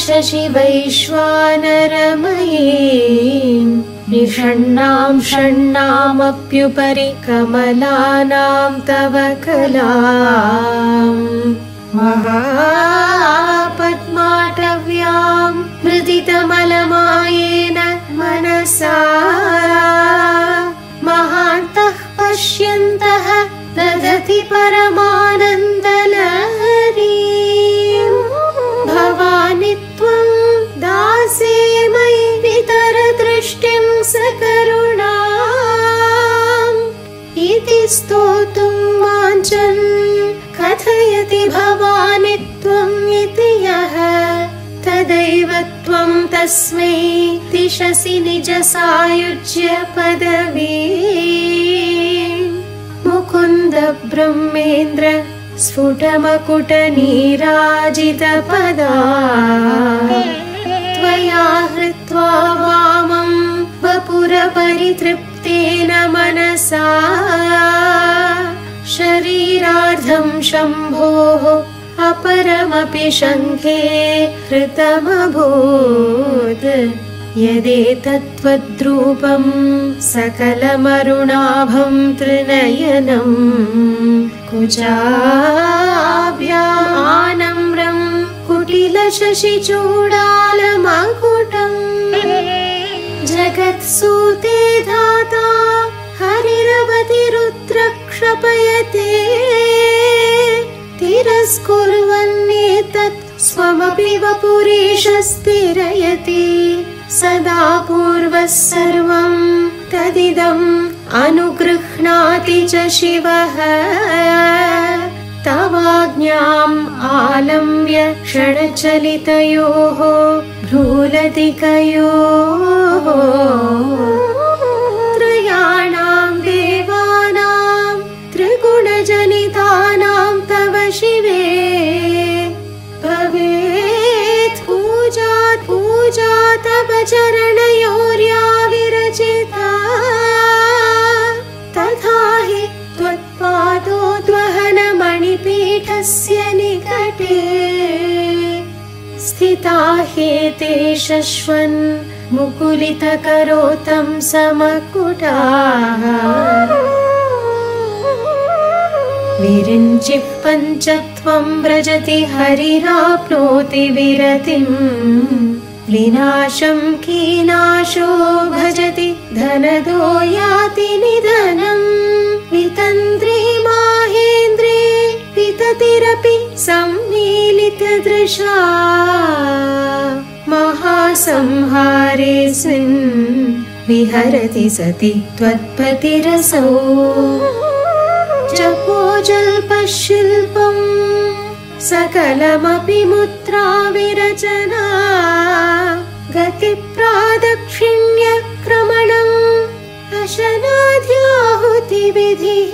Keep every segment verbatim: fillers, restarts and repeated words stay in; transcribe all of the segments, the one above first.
शशिवैश्वानरमयीं निषण्णां षण्णामप्युपरि कमलानां तव कलाम् महापद्माटव्यां मृदितमलमायेन मनसा महान्तः पश्यन्तः दधति परमानन्दलहरीं भवानि त्वं दासे मयि नितर दृष्टिं सकरुणाम् इति स्तोतुं वाञ्छन् कथयति भवानि त्वम् इति यः तदैव त्वं तस्मै दिशसि निज सायुज्य पदवी मुकुन्द ब्रह्मेन्द्र स्फुटमकुटनीराजितपदा त्वया हृत्वा वामं वपुरपरितृप्तेन मनसा शरीरार्धं शम्भोः अपरमपि शङ्खे हृतमभूत् यदेतत्त्वद्रूपं सकलमरुणाभं त्रिनयनं कुचाभ्यानम्रं कुटिलशशिचूडालमकुटम् जगत्सूते धाता हरिरवतिरुद्रक्षपयते तिरस्कुर्वन्नेतत् स्वमपि वपुरीशस्तिरयति सदा पूर्वः सर्वं तदिदम् अनुगृह्णाति च शिवः तवाज्ञाम् आलम्ब्य क्षणचलितयोः भ्रूलतिकयोः त्रयाणां देवानां त्रिगुणजनितानां तव शिवे भवेत् पूजा पूजा तव चरणयोर्या विरचिता तथा हि त्वत्पादोद्वहनमणिपीठस्य निकटे स्थिता ह्येते शश्वन् मुकुलितकरोतं समकुटाः विरिञ्चिः पञ्चत्वं व्रजति हरिराप्नोति विरतिं विनाशं कीनाशो भजति धनदो याति निधनं वितन्द्रे माहेन्द्रे विततिरपि सम्मीलितदृशा महासंहारेऽस्मिन् विहरति सति त्वत्पतिरसौ जपोजल्पशिल्पं सकलमपि मुद्रा विरचना गतिप्रादक्षिण्यक्रमणम् अशनाद्याहुतिविधिः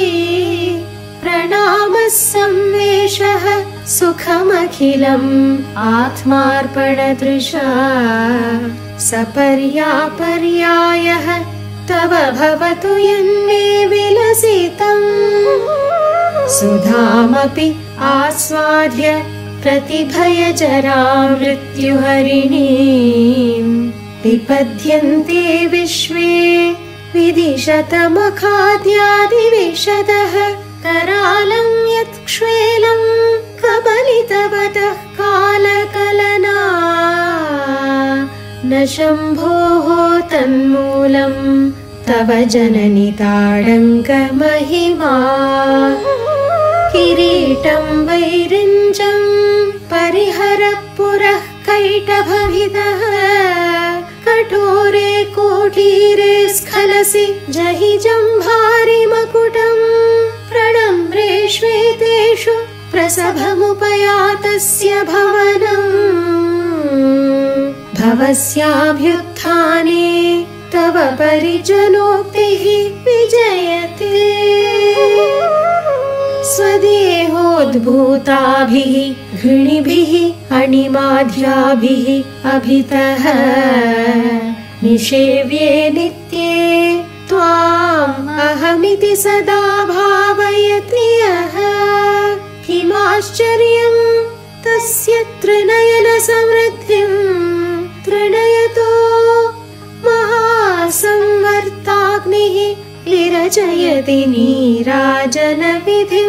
प्रणामः संवेशः सुखमखिलम् आत्मार्पणदृशा सपर्यापर्यायः तव भवतु यन्मे विलसितम् सुधामपि आस्वाद्य प्रतिभयजरा मृत्युहरिणीम् विपद्यन्ते विश्वे विदिशतमखाद्यादिविशदः करालं यत्क्ष्वेलं कबलितवतः कालकलना न शम्भोः तन्मूलं तव जननि ताडङ्कमहिमा किरीटं वैरिञ्जं परिहरः पुरः कैटभवितः कठोरे कोठीरे स्खलसि जहि जम्भारि मकुटम् प्रणम्रे श्वेतेषु प्रसभमुपयातस्य भवनम् भवस्याभ्युत्थाने तव परिजनोक्तिः विजयते स्वदेहोद्भूताभिः घृणिभिः अणिमाध्याभिः अभितः निषेव्ये नित्ये त्वाम् अहमिति सदा भावयति यः किमाश्चर्यं तस्य त्रिनयन समृद्धिं त्रिनयतो महासंवर्ताग्निः विरचयति नीराजन विधि।